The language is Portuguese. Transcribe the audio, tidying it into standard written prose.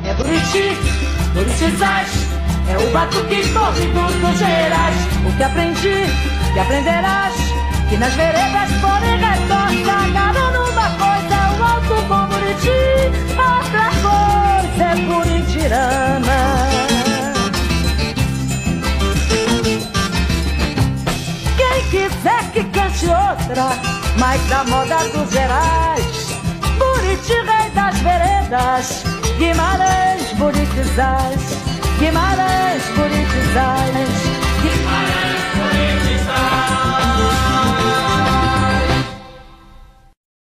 é Buriti, Buritizais, é o batuque corrido dos Gerais. O que aprendi, que aprenderás, que nas veredas porém retorta. Agarrando uma coisa é o alto bom Buriti, outra coisa é Buritirana. Quem quiser que cante outra, mais da moda dos Gerais. Buriti, rei das veredas, Guimarães, Buritizais, Guimarães, Buritizais.